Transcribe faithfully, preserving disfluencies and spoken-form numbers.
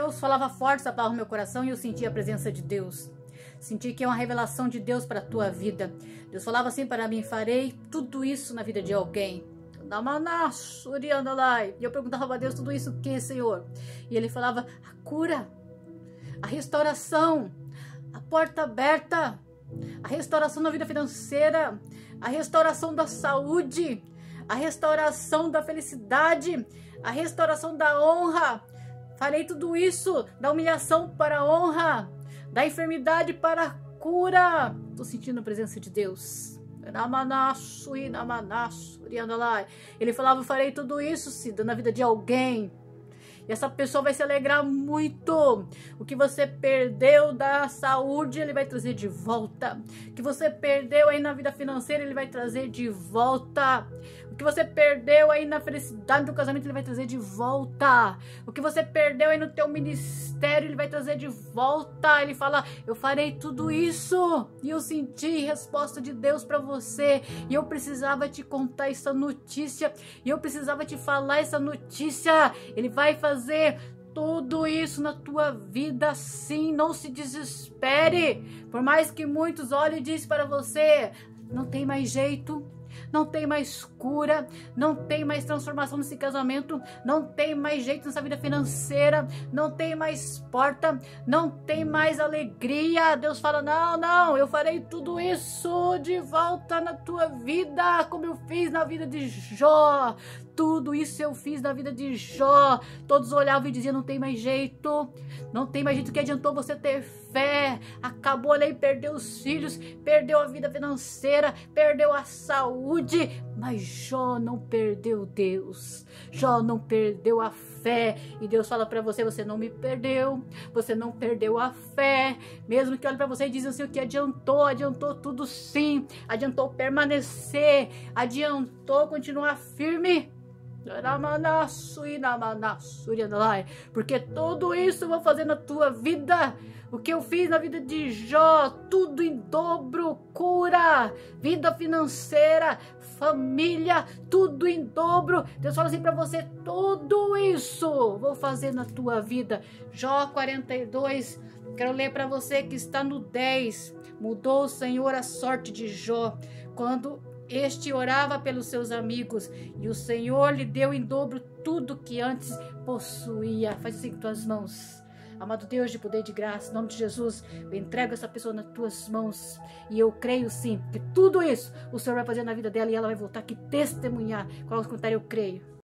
Deus falava forte essa palavra no meu coração e eu senti a presença de Deus. Senti que é uma revelação de Deus para a tua vida. Deus falava assim para mim: farei tudo isso na vida de alguém. E eu perguntava para Deus: tudo isso o que, Senhor? E Ele falava: a cura, a restauração, a porta aberta, a restauração na vida financeira, a restauração da saúde, a restauração da felicidade, a restauração da honra. Farei tudo isso, da humilhação para a honra, da enfermidade para a cura. Estou sentindo a presença de Deus. Ele falava: eu farei tudo isso, Cida, na vida de alguém. E essa pessoa vai se alegrar muito. O que você perdeu da saúde, Ele vai trazer de volta. O que você perdeu aí na vida financeira, Ele vai trazer de volta. O que você perdeu aí na felicidade do casamento, Ele vai trazer de volta. O que você perdeu aí no teu ministério, Ele vai trazer de volta. Ele fala: eu farei tudo isso. E eu senti resposta de Deus para você. E eu precisava te contar essa notícia. E eu precisava te falar essa notícia. Ele vai fazer fazer tudo isso na tua vida, sim. Não se desespere. Por mais que muitos olhem e dizem para você: não tem mais jeito, não tem mais cura, não tem mais transformação nesse casamento, não tem mais jeito nessa vida financeira, não tem mais porta, não tem mais alegria. Deus fala: não, não, eu farei tudo isso de volta na tua vida, como eu fiz na vida de Jó. Tudo isso eu fiz na vida de Jó. Todos olhavam e diziam: não tem mais jeito, não tem mais jeito. Que adiantou você ter fé? Acabou ali, perdeu os filhos, perdeu a vida financeira, perdeu a saúde. Mas Jó não perdeu Deus. Jó não perdeu a fé. E Deus fala para você: você não me perdeu, você não perdeu a fé. Mesmo que olhe para você e diz assim: o que adiantou? Adiantou tudo, sim. Adiantou permanecer, adiantou continuar firme. Porque tudo isso eu vou fazer na tua vida. O que eu fiz na vida de Jó, tudo em dobro, cura, vida financeira, família, tudo em dobro. Deus fala assim para você: tudo isso vou fazer na tua vida. Jó quarenta e dois, quero ler para você que está no dez. Mudou o Senhor a sorte de Jó quando este orava pelos seus amigos, e o Senhor lhe deu em dobro tudo que antes possuía. Faz assim com tuas mãos. Amado Deus de poder e de graça, em nome de Jesus, eu entrego essa pessoa nas tuas mãos. E eu creio sim que tudo isso o Senhor vai fazer na vida dela, e ela vai voltar aqui testemunhar. Coloca os comentários: eu creio.